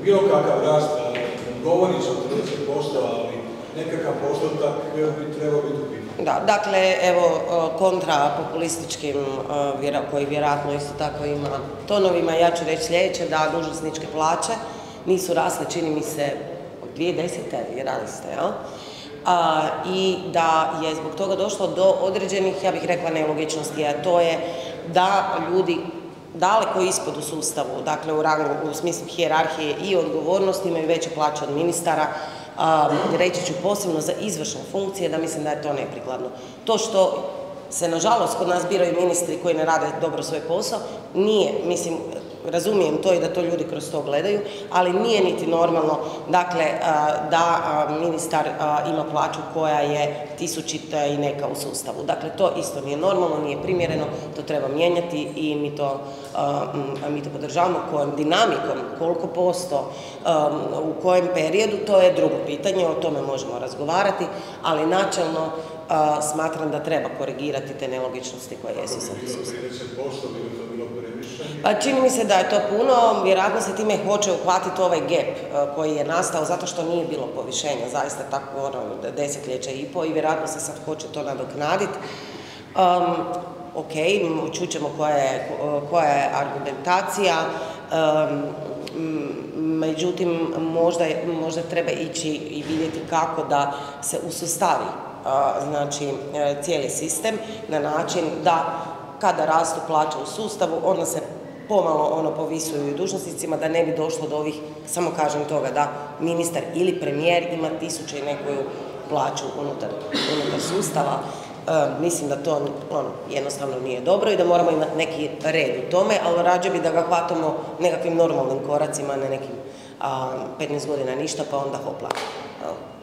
bilo kakav rast, govori se o 30%, ali nekakav postotak bi trebao biti u pitanju. Da, dakle, evo, kontra populističkim, koji vjerojatno isto tako ima tonovima, ja ću reći sljedeće, da dužnosničke plaće nisu rasle, čini mi se, od 2010. 11. jel? I da je zbog toga došlo do određenih, ja bih rekla, nelogičnosti, a to je da ljudi daleko ispod u sustavu, dakle u rangu, u smislu hijerarhije i odgovornosti, imaju veće plaće od ministara, reći ću posebno za izvršne funkcije, da mislim da je to neprikladno. To što se, nažalost, kod nas biraju ministri koji ne rade dobro svoj posao, nije, mislim, razumijem to i da to ljudi kroz to gledaju, ali nije niti normalno, dakle, da ministar ima plaću koja je tisućita i neka u sustavu. Dakle, to isto nije normalno, nije primjereno, to treba mijenjati i mi to podržavamo. Kojom dinamikom, koliko posto, u kojem periodu, to je drugo pitanje, o tome možemo razgovarati, ali načelno smatram da treba korigirati te nelogičnosti koje jesu sad u sustavu. 30% bi to bilo previše? Pa čini mi se da je to puno, vjerojatno se time hoće uhvatiti ovaj gap koji je nastao zato što nije bilo povišenja, zaista tako desetljeće i po, i vjerojatno se sad hoće to nadoknaditi. Ok, čućemo koja je argumentacija, međutim možda treba ići i vidjeti kako da se usustavi znači cijeli sistem na način da kada rastu plaće u sustavu, onda se pomalo povisuju i dužnosnicima, da ne bi došlo do ovih, samo kažem toga, da ministar ili premijer ima tisuće i nekoju plaću unutar sustava. Mislim da to jednostavno nije dobro i da moramo imati neki red u tome, ali rađe bi da ga hvatamo nekakvim normalnim koracima, ne nekim 15 godina ništa, pa onda hopla.